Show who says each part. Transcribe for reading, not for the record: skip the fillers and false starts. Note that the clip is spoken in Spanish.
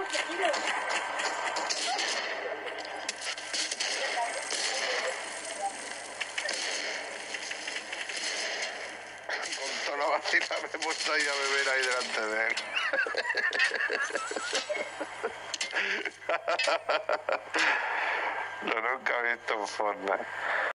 Speaker 1: Con toda la vacina me he puesto ahí a beber ahí delante de él. Lo nunca he visto en Fortnite.